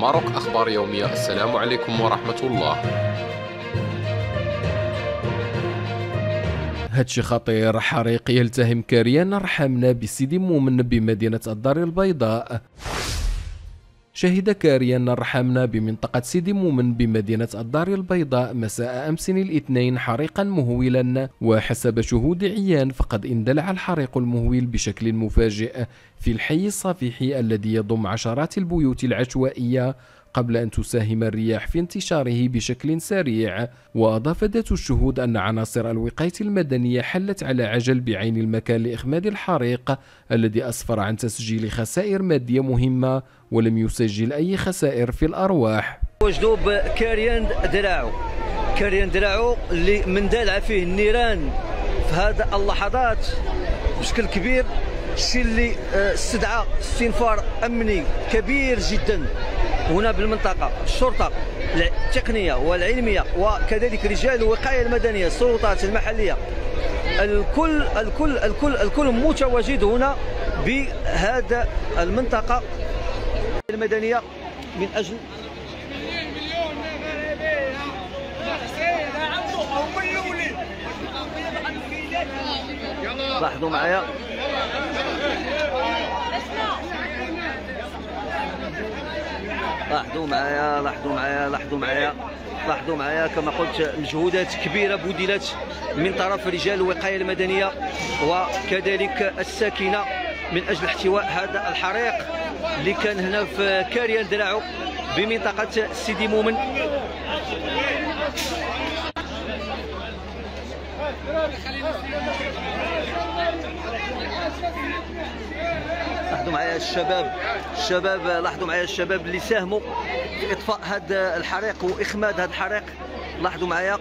ماروك أخبار يومية. السلام عليكم ورحمة الله. هادشي خطير. حريق يلتهم كريان رحمنا بسيدي مؤمن بمدينة الدار البيضاء. شهد كريان رحمنا بمنطقة سيدي مؤمن بمدينة الدار البيضاء مساء أمس الاثنين حريقا مهولا، وحسب شهود عيان فقد اندلع الحريق المهول بشكل مفاجئ في الحي الصفيحي الذي يضم عشرات البيوت العشوائية قبل أن تساهم الرياح في انتشاره بشكل سريع. وأضاف ذات الشهود أن عناصر الوقاية المدنية حلت على عجل بعين المكان لإخماد الحريق الذي أسفر عن تسجيل خسائر مادية مهمة، ولم يسجل أي خسائر في الأرواح. وجدوا بكريان دراعو اللي مندلع فيه النيران في هذه اللحظات بشكل كبير، الشيء اللي استدعى استنفار أمني كبير جدا هنا بالمنطقة. الشرطة التقنية والعلمية وكذلك رجال الوقاية المدنية، السلطات المحلية، الكل متواجد هنا بهذا المنطقة المدنية من أجل لاحظوا معايا لاحظوا معايا كما قلت مجهودات كبيرة بذلت من طرف رجال الوقاية المدنية وكذلك الساكنة من أجل احتواء هذا الحريق اللي كان هنا في كريان دراعو بمنطقة سيدي مؤمن. لاحظوا معايا الشباب اللي ساهموا في اطفاء هذا الحريق واخماد هذا الحريق. لاحظوا معايا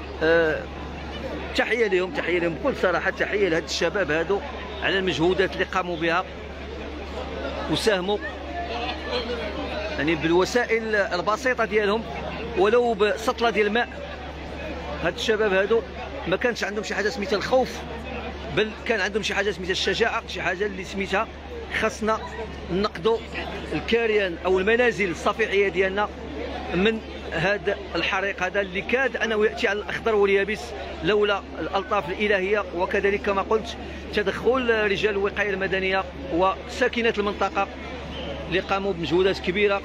تحيه لهم بكل صراحه، تحيه لهاد الشباب هادو على المجهودات اللي قاموا بها وساهموا يعني بالوسائل البسيطه ديالهم ولو بسطله ديال الماء. هاد الشباب هادو ما كانش عندهم شي حاجه سميتها الخوف، بل كان عندهم شي حاجه سميتها الشجاعه، شي حاجه اللي سميتها خاصنا نقضوا الكريان او المنازل الصفيحيه ديالنا من هذا الحريق هذا اللي كاد انه ياتي على الاخضر واليابس لولا الالطاف الالهيه وكذلك كما قلت تدخل رجال الوقايه المدنيه وساكنه المنطقه اللي قاموا بمجهودات كبيره.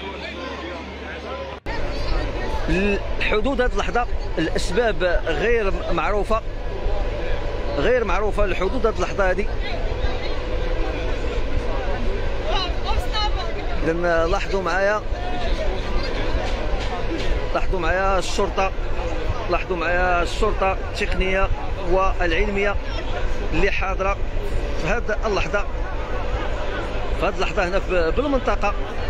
الحدود هذه اللحظه الاسباب غير معروفه الحدود هذه اللحظه هذه. إذا لاحظوا معايا الشرطه التقنيه والعلميه اللي حاضره في هذه اللحظه هنا بالمنطقه